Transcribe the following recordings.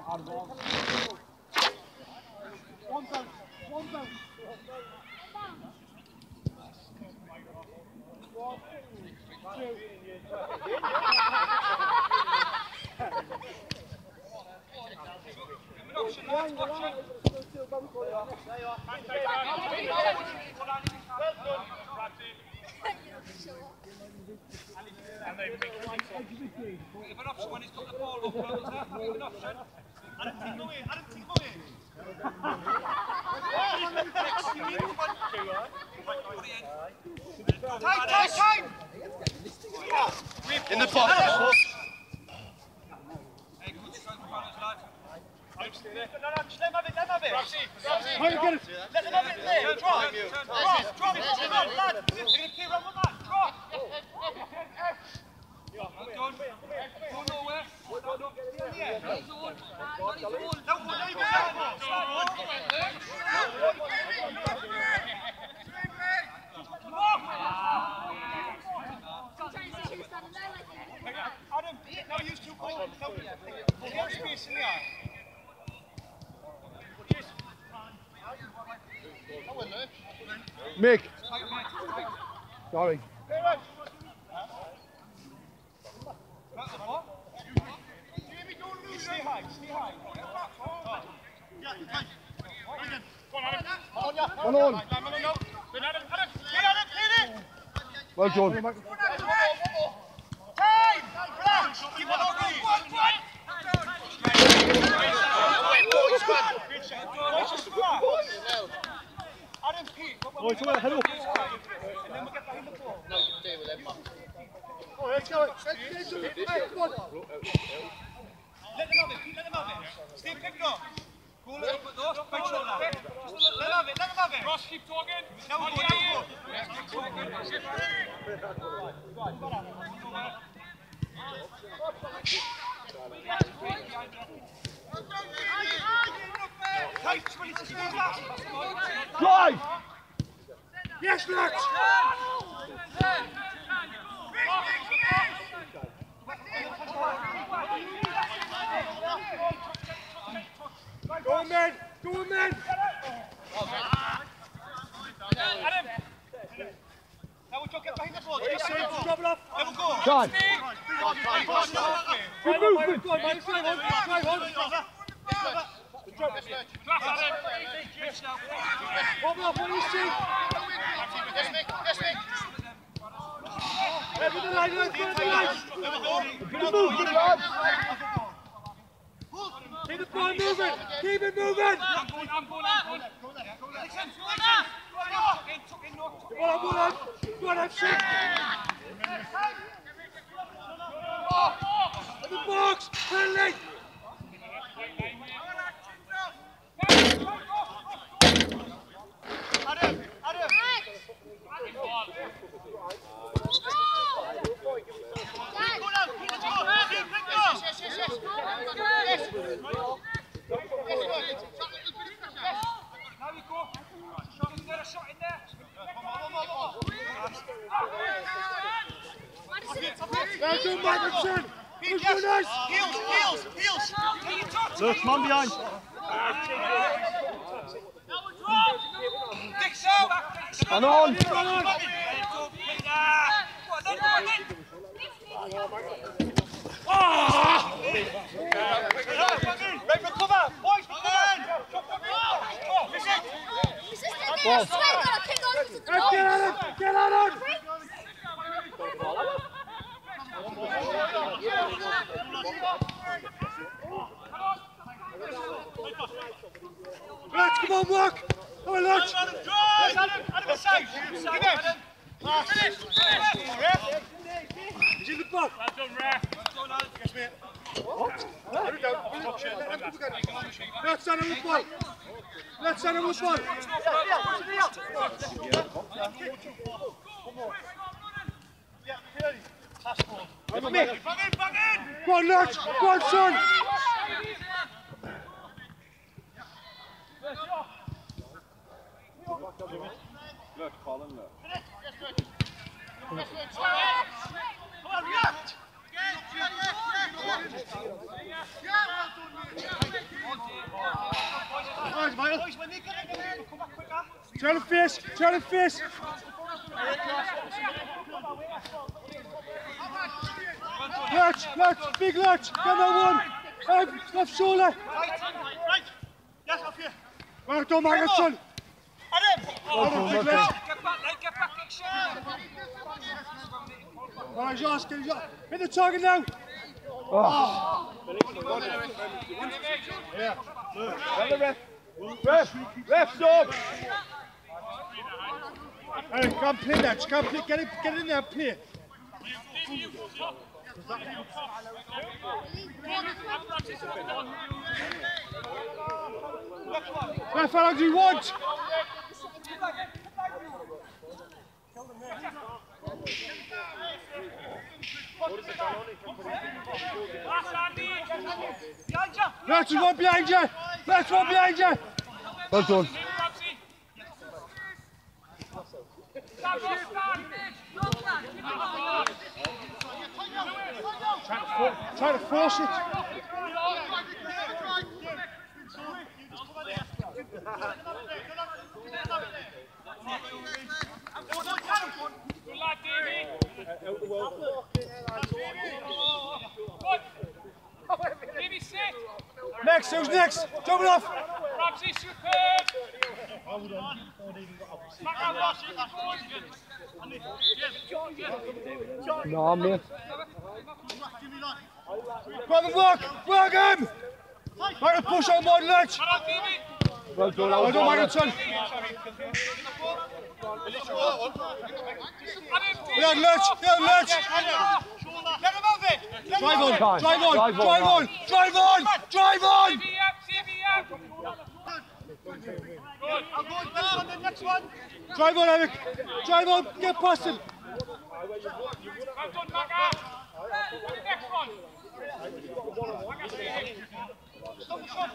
Give an option when he's got the ball up, give an option. Adam, take away, Adam, take away. Time! In the box. Hey, good strength balance, lad. No, just let him have it, let him have it. Let him have it there, drop. Drop it, lad. You're going to play around with that, drop. Well done. Go nowhere. Adam, now use 2 points. Now space in the eye. Mick. Sorry. Stay high. Come on. Well done. Time! Relax! Keep on Adam, Pete, head up. and then we'll get back in the ball. No, you can deal with them, man. Oh, let's go. Let's do it. Hey, come on. Let them have it. Stay picked up. Go look up at those. Make sure that. Let them have it. Ross, keep talking. Now we'll go. Keep talking. Drive! Yes, Max! Go on, man! Go on, man! Adam! Now we'll get behind the ball. Drop it off. Let him go. Time! Good movement! Drive on. Drop it. Class, Adam. Open up, what do you see? Yes, Mick. Over the line, over the line! Good movement, lads! Keep the ball moving! Keep it moving! I'm going. Go on, shit! In the box! Penalty! Adam! Now we go. Shot in there. Well done, Magnuson! Who's doing this? Heels! Look, come on behind! Dicks out! And on! Right, recover! Boys, recover! Ball. Get on him! Get on him! Let's come on, work! Come on, let's! Adam, aside! Finish! He's in the box! Well done, ref! Yes, mate. What? There we go. Let's send him with ball! Let's send him with ball! Bang in! Go on, lads! Go on, son! Look, Colin, look. Come on, react! Turn the face, turn the face. Lurch, big lurch, get that one. Left shoulder. Right. Yes, off here. Well done, Magnuson. Adam. Get back, Alright, Josh, hit the target now. Oh. Yeah. Ref, stop. Hey, come play that. Come play. Get in there and play. Ref, how long do you want? That's one behind you! That's one behind you! Well done. Try to force it. Next, who's next? Jump it off! Ramsey, superb! No, mate. Work him! Try to push on one, Lurch! Well done, Magnuson. Yeah, Lurch! Let him have it! Drive on! I'm going down on the next one! Drive on, Eric! Drive on! Get past him! Well done, Maga! The next one! Stop the shot,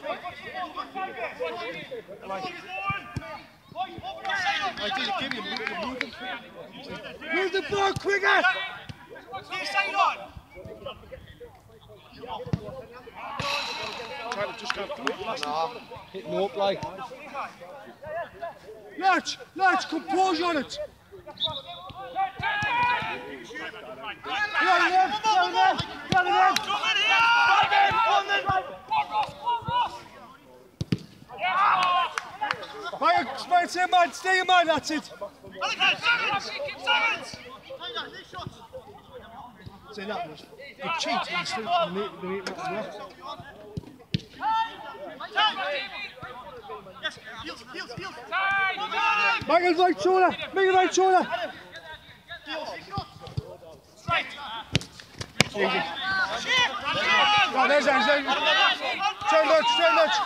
Move the ball quicker! Keep staying on! Just go through. Hitting up like. Lurch, composure on it. Stay in man, that's it. Say that was a cheat. Yes, heels. Make it right shoulder. Straight. Oh, there's Turn Lurch.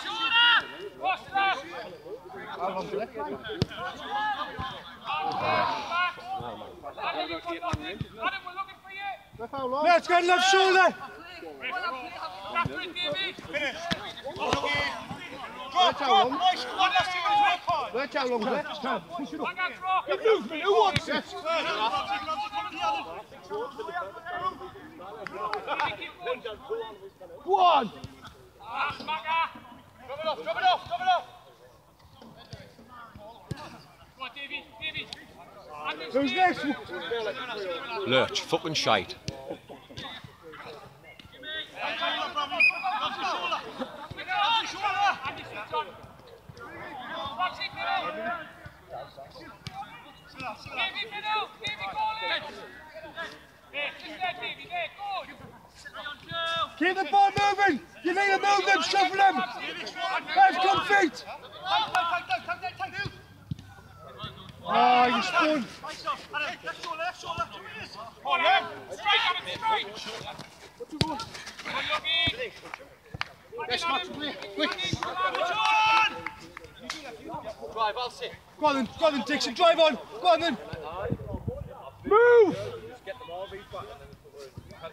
Let's get left shoulder. Watch how long left. Push it up. You move me. Who wants it? Go on. Drop it off. Go on, Davey. Who's next? Lurch, fucking shite. Keep the ball moving. You need to move them, shuffle them. Let's come feet. Oh, you spun. Left shoulder. On him. Straight. What you want? Yes, Max, quick. Drive, I'll sit. Go on then, Dixon, drive on. Go on then. Move! Just get the ball beat back and then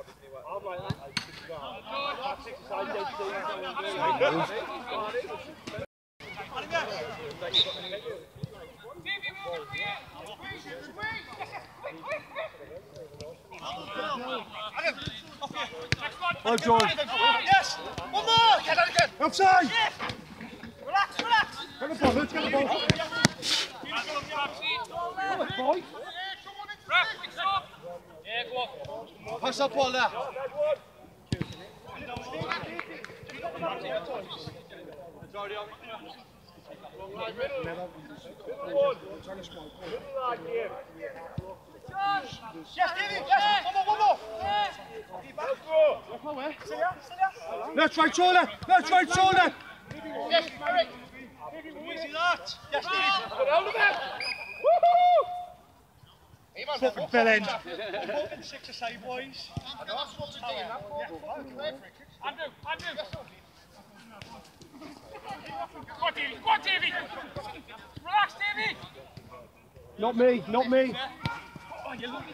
Oh, George. Yes! One more! Get out again! Outside! Yes! Relax! Get the ball, let's get the ball. Pass that ball there. Yes, David, yes, one more. Left, right shoulder. Left, right shoulder. Yes, Eric. Easy that. Yes, David. Fucking fell in. Fucking 6 aside, boys. I know that's what to do in that ball. Andrew. Go on, Davey. Relax, Davey. Not me, not me. Oh, you're looking.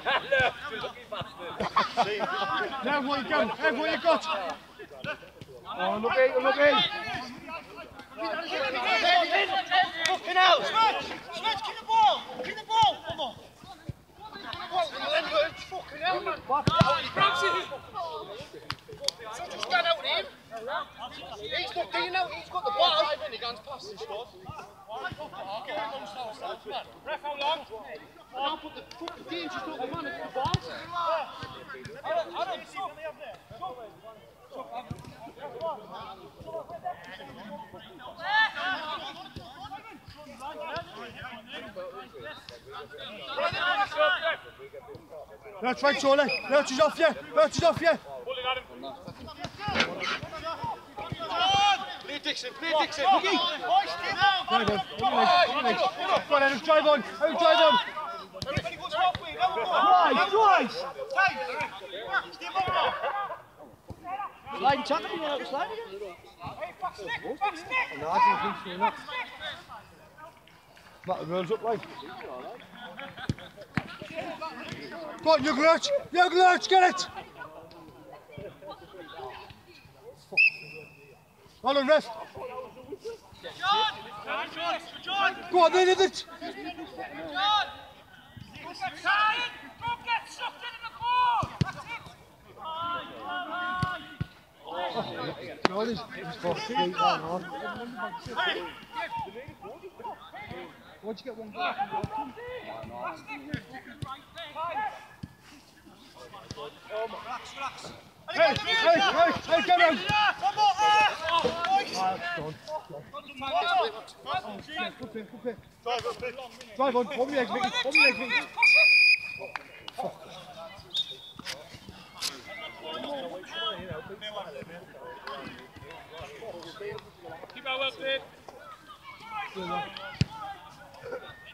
Now what you got? Have what you got. Oh, look in. Fucking hell. Switch, keep the ball. Come on. Fucking hell, man. Just stand out him. He's not doing out, he's got the ball. He goes past his stuff. Ref, how long? I'll put the fucking team just not the man at the ball. I don't see what they have there. Left, right shoulder. Left is off you. Play Dixon. Go on, Adam, drive on. Everybody goes halfway. Twice. Stay up now. Slide and tackle, you know how to slide again? Hey, back stick. No, I don't think so, not. That the rules up like. Go on, Jugglert, get it! Hold on, ref. John. Go on, they did it. John. Don't get sucked into the ball. That's it. No, it was for 3 down on. Why'd you get one goal? Relax. Hey, get him! One more. Drive on, one leg, Vicky. Keep our well played.